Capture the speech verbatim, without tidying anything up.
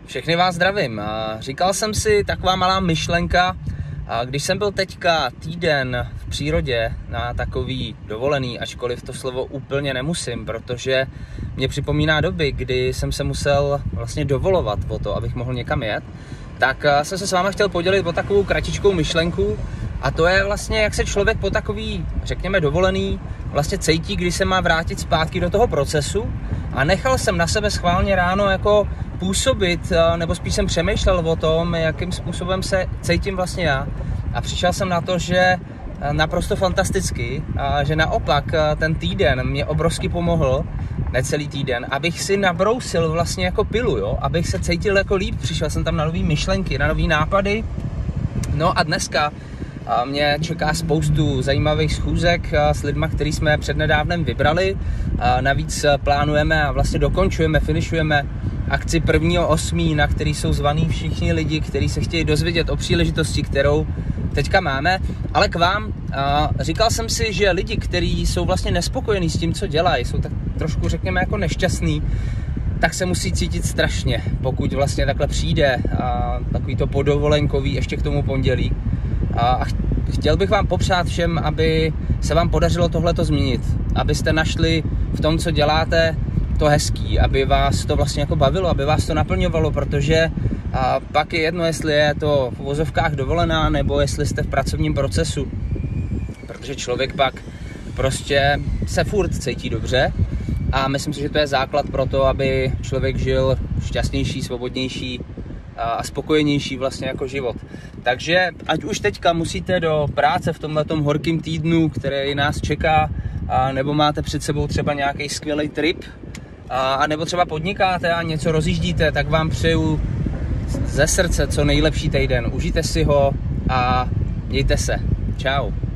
Všechny vás zdravím. Říkal jsem si taková malá myšlenka, když jsem byl teďka týden v přírodě na takový dovolený, ačkoliv to slovo úplně nemusím, protože mě připomíná doby, kdy jsem se musel vlastně dovolovat o to, abych mohl někam jet, tak jsem se s váma chtěl podělit o takovou kratičkou myšlenku, a to je vlastně, jak se člověk po takový, řekněme, dovolený vlastně cítí, když se má vrátit zpátky do toho procesu. A nechal jsem na sebe schválně ráno jako působit, nebo spíš jsem přemýšlel o tom, jakým způsobem se cítím vlastně já. A přišel jsem na to, že naprosto fantasticky, a že naopak ten týden mě obrovsky pomohl, necelý týden, abych si nabrousil vlastně jako pilu, jo? Abych se cítil jako líp, přišel jsem tam na nový myšlenky, na nový nápady. No a dneska mě čeká spoustu zajímavých schůzek s lidma, který jsme přednedávnem vybrali. Navíc plánujeme a vlastně dokončujeme, finišujeme akci prvního osmého, na který jsou zvaní všichni lidi, kteří se chtějí dozvědět o příležitosti, kterou teďka máme. Ale k vám, říkal jsem si, že lidi, kteří jsou vlastně nespokojení s tím, co dělají, jsou tak trošku, řekněme, jako nešťastní, tak se musí cítit strašně, pokud vlastně takhle přijde a takový to podovolenkový ještě k tomu pondělí. A chtěl bych vám popřát všem, aby se vám podařilo tohleto změnit, abyste našli v tom, co děláte, to hezký, aby vás to vlastně jako bavilo, aby vás to naplňovalo, protože a pak je jedno, jestli je to v uvozovkách dovolená, nebo jestli jste v pracovním procesu, protože člověk pak prostě se furt cítí dobře a myslím si, že to je základ pro to, aby člověk žil šťastnější, svobodnější a spokojenější vlastně jako život. Takže ať už teďka musíte do práce v tomhletom horkým týdnu, který nás čeká, a nebo máte před sebou třeba nějaký skvělý trip, a, a nebo třeba podnikáte a něco rozjíždíte, tak vám přeju ze srdce co nejlepší týden. Užijte si ho a mějte se. Čau.